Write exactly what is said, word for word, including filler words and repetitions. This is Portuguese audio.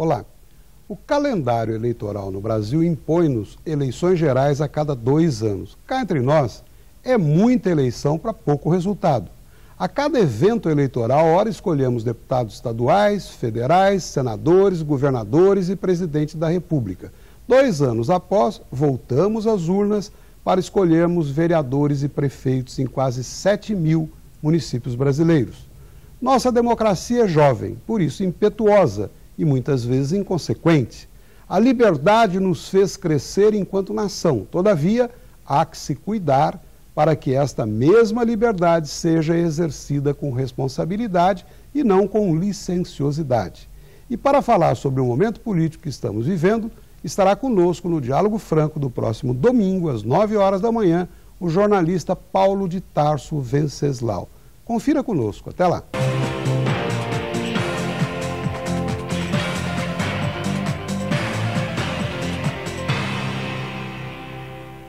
Olá. O calendário eleitoral no Brasil impõe-nos eleições gerais a cada dois anos. Cá entre nós, é muita eleição para pouco resultado. A cada evento eleitoral, ora escolhemos deputados estaduais, federais, senadores, governadores e presidente da República. Dois anos após, voltamos às urnas para escolhermos vereadores e prefeitos em quase sete mil municípios brasileiros. Nossa democracia é jovem, por isso impetuosa e muitas vezes inconsequente. A liberdade nos fez crescer enquanto nação, todavia, há que se cuidar para que esta mesma liberdade seja exercida com responsabilidade e não com licenciosidade. E para falar sobre o momento político que estamos vivendo, estará conosco no Diálogo Franco do próximo domingo, às nove horas da manhã, o jornalista Paulo de Tarso Venceslau. Confira conosco. Até lá.